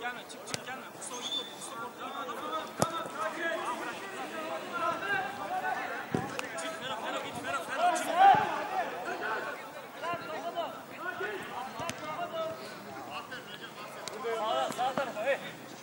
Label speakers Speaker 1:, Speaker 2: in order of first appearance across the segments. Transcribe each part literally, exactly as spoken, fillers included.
Speaker 1: gelme, çık çık gelme. Mustafa git orada, Mustafa orada. Çık Ferhat, Ferhat git, Ferhat, Ferhat çık. Sağ, sağ tarafa, hey.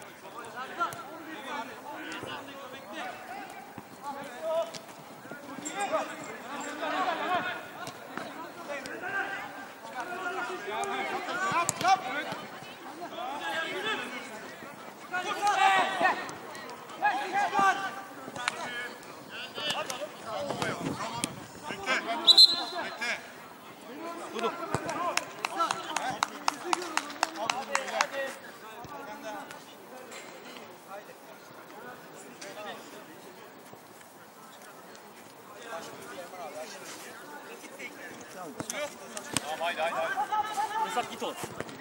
Speaker 1: Tamam haydi haydi haydi. Mesaf git oğlum.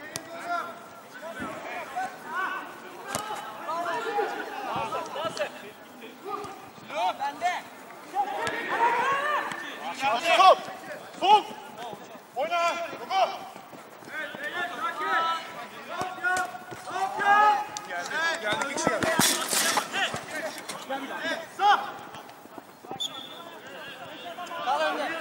Speaker 1: Bende.
Speaker 2: Stop! Sol! Oyna! Go! Geldi, geldi bir kişi geldi. Sağ!
Speaker 1: Kal önde.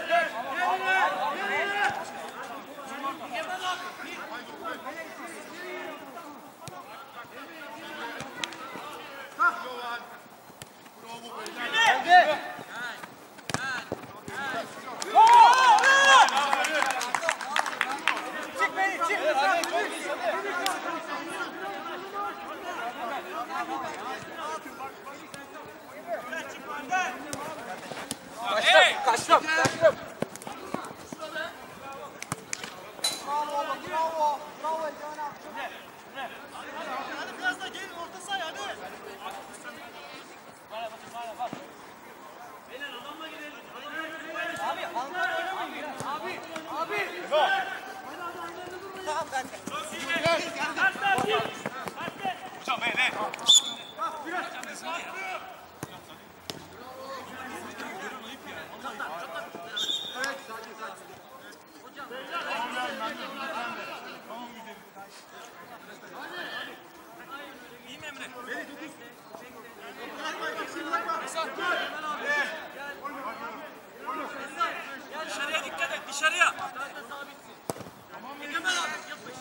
Speaker 3: Kaçtım, kaçtım, kaçtım.
Speaker 4: Bravo, bravo, bravo Can abi.
Speaker 2: Hadi biraz da gelin orta sahaya hadi.
Speaker 4: Abi, Hankar oynamayın. Abi, abi. Tamam ben de.
Speaker 2: Hocam hey hey.
Speaker 4: Evet, sakin sakin.
Speaker 1: İyi mi Emre? Dışarıya dikkat et, dışarıya. Egemen abi, yapış.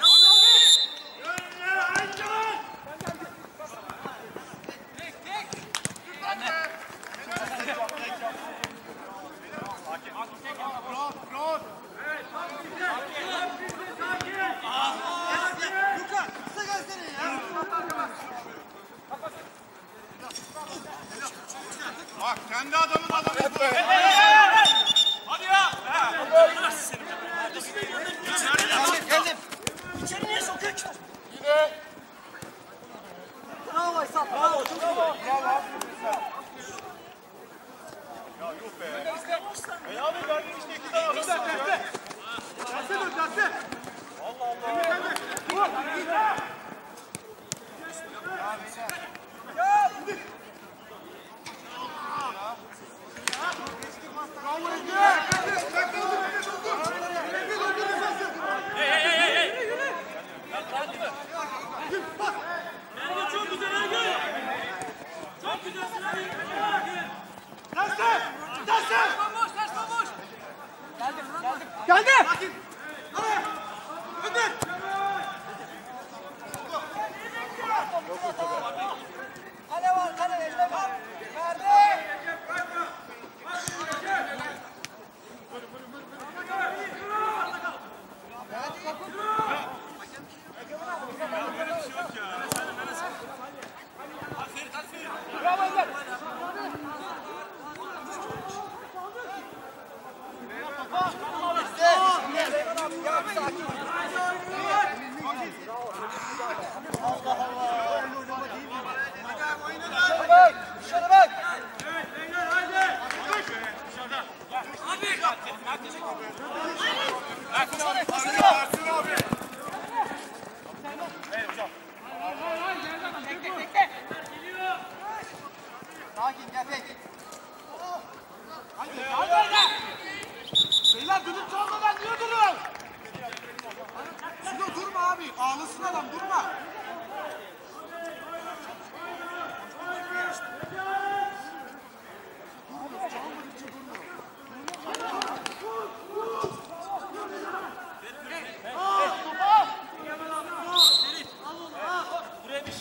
Speaker 4: Luka, kısa gelsene ya.
Speaker 2: Bak kendi adamın adamı.
Speaker 1: Hadi ya.
Speaker 4: Geldim, geldim.
Speaker 1: İçeri niye sokuyor ki?
Speaker 4: Bravo Aysel, bravo. Bravo.
Speaker 2: Ya yok be. E abi verdim işte iki tane alırsan ya. Derse dur derse. Allah Allah.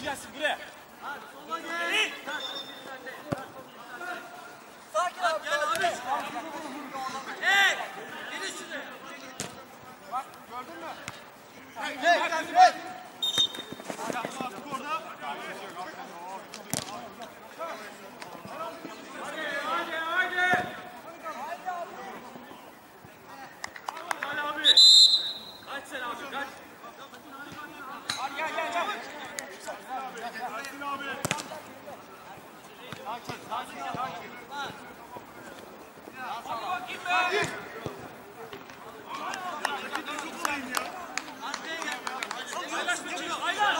Speaker 1: kişi gelsin buraya.
Speaker 4: Sakin abi. Gel abi. Hey! Gelin şuraya.
Speaker 2: Bak gördün mü?
Speaker 4: Hey, hey, hey.
Speaker 1: Kaç sen abi kaç. Hadi gel gel gel.
Speaker 2: Ersin abi. Sakin, sakin, sakin.
Speaker 1: Hadi bakayım be. Aylaş bir çiğ. Aylaş.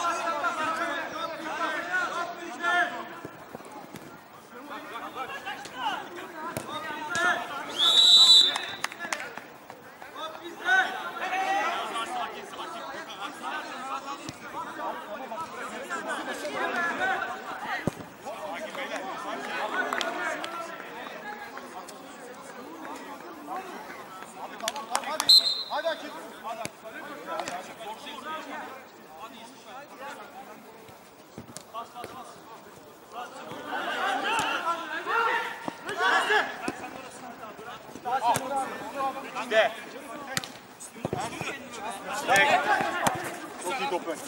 Speaker 2: Hadi Akif. İşte. Çok iyi top ön.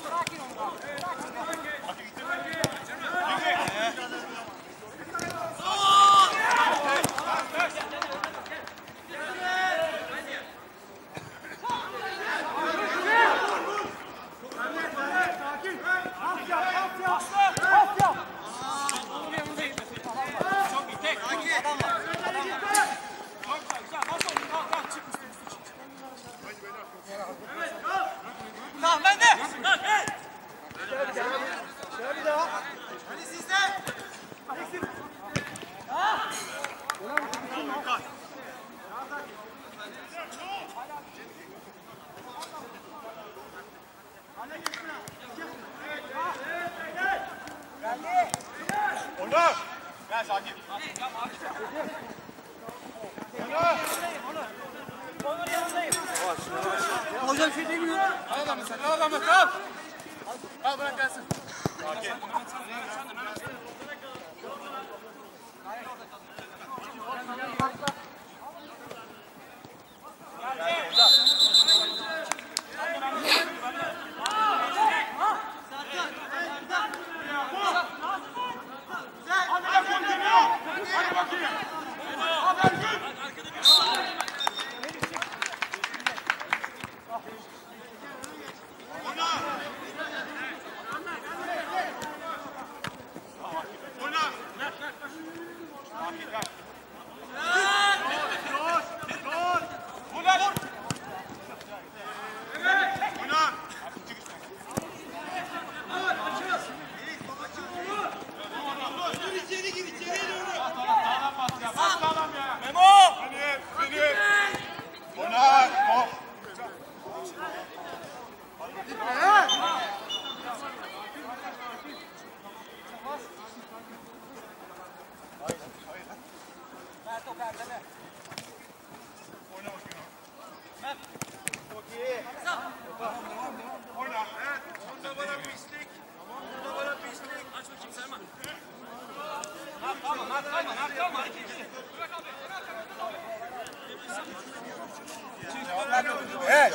Speaker 1: Tamam ben de. Lan hey.
Speaker 4: Şöyle bir daha. Hadi sizden.
Speaker 2: Oyna. Gel sakin. Oyna.
Speaker 4: Hocam şey demiyor.
Speaker 2: Al adamı sen. Al adamı. Kal. Al bırak gelsin. Sakin. Hadi bakayım. Haber gün. Oyna. Oyna. Sakin gel. Dur. Dur. Oyna. Oyna.
Speaker 4: İçeri gir, içeri doğru.
Speaker 2: Sağlam bas ya. Bas sağlam ya.
Speaker 1: Memo.
Speaker 2: Hadi. Hadi. Oyna. Hop. Oyna bakayım. Oyna. Evet. Bunda bana pislik. Bunda bana pislik.
Speaker 1: Aç bakayım Selman. Lan kalma lan kalma lan kalma. Bırak abi.
Speaker 2: Evet.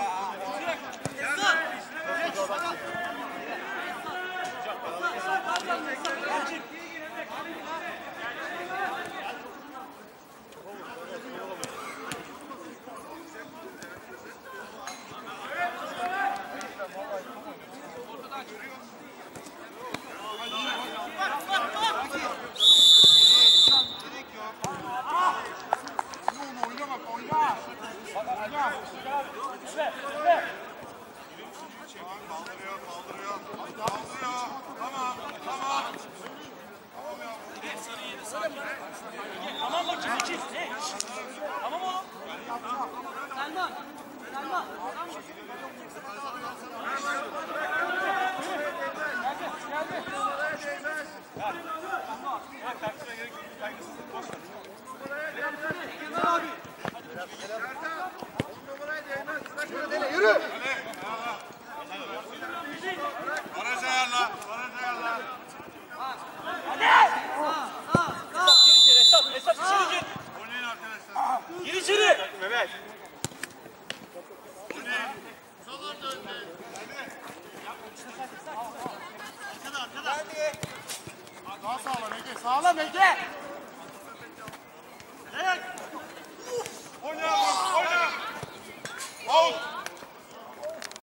Speaker 2: Oyna bak oyna. Oyna. Kaldırıyor, kaldırıyor. Kaldırıyor. Tamam, tamam. Tamam ya.
Speaker 1: Tamam bakayım iki. Hey. Tamam oğlum.
Speaker 4: Selman. Selman.
Speaker 2: Ya taksine gerek yok. Kaygısızlık boş ver.
Speaker 4: Yürü.
Speaker 2: Baraj ayarla. Baraj Gel.
Speaker 5: Daha sağlam Ege. Sağlam Ege.
Speaker 2: Evet. Oyna. Oyna. Out.